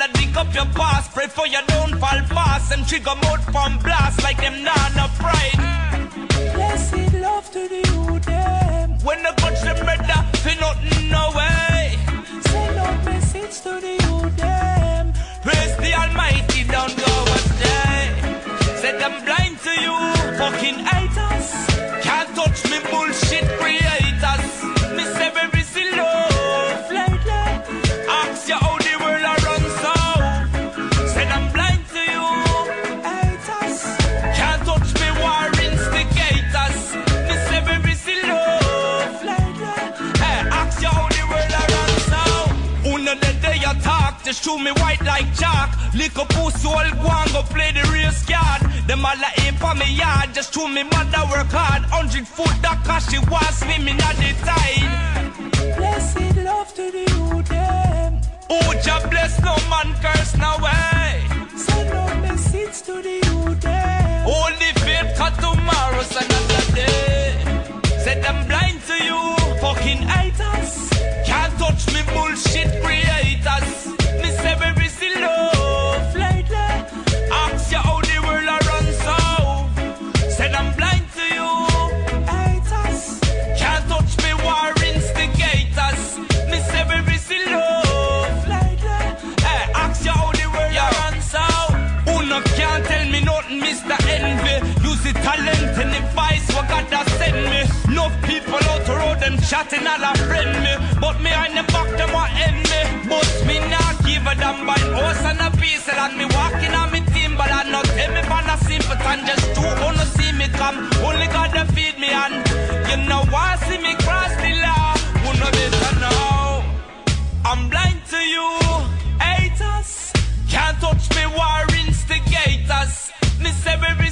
rather dig up your past. Pray for you don't fall fast. And trigger mode from blast like them nana pride. Blessed love to the youth them. When the touch them better, feel nothing no way. Send out message to the youth them. Praise the Almighty, don't go astray. Said I'm blind to you, fucking haters. Can't touch me bullshit creators. Me say very slow, Lately, ask you how the world a run so. Said I'm blind to you, haters. can't touch me war instigators. Me say very slow, Lately, hey, ask you how the world a run so. Una the day you talk, just show me white like chalk. Lick up pussy all go and go play the race card. Them all a aim for me yard, just show me mother work hard. 100 foot that cause she was swimming at the tide. blessed love to the youth them. Oh, Jah bless, no man curse no way. Send out message to the youth them. Only faith cut tomorrow's another day. Said I'm blind to you, fucking haters. Can't touch me bullshit creators. Me say very slow, Lately, ask you how the world a run so. Said I'm blind to you, haters. can't touch me war instigators. Me say very slow, Lately, hey, ask you how the world a run so. Uno can't tell me nothing, Mr. Envy. Use the talent and the vice what God has sent me. Enough people out the road them chatting all a friend me, but me on the back them want end me. But me not give a damn by horse and a piece, and me walking on me team, but I not tell me for a simple time. Just two wanna see me come, only God to feed me and you know why see me cross the law. Who know better now? I'm blind to you, haters. Can't touch me war instigators. Me say very